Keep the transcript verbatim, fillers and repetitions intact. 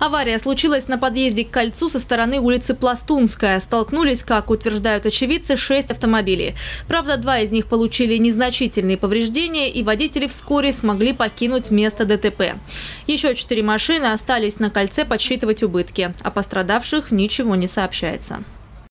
Авария случилась на подъезде к кольцу со стороны улицы Пластунская. Столкнулись, как утверждают очевидцы, шесть автомобилей. Правда, два из них получили незначительные повреждения, и водители вскоре смогли покинуть место ДТП. Еще четыре машины остались на кольце подсчитывать убытки. О пострадавших ничего не сообщается.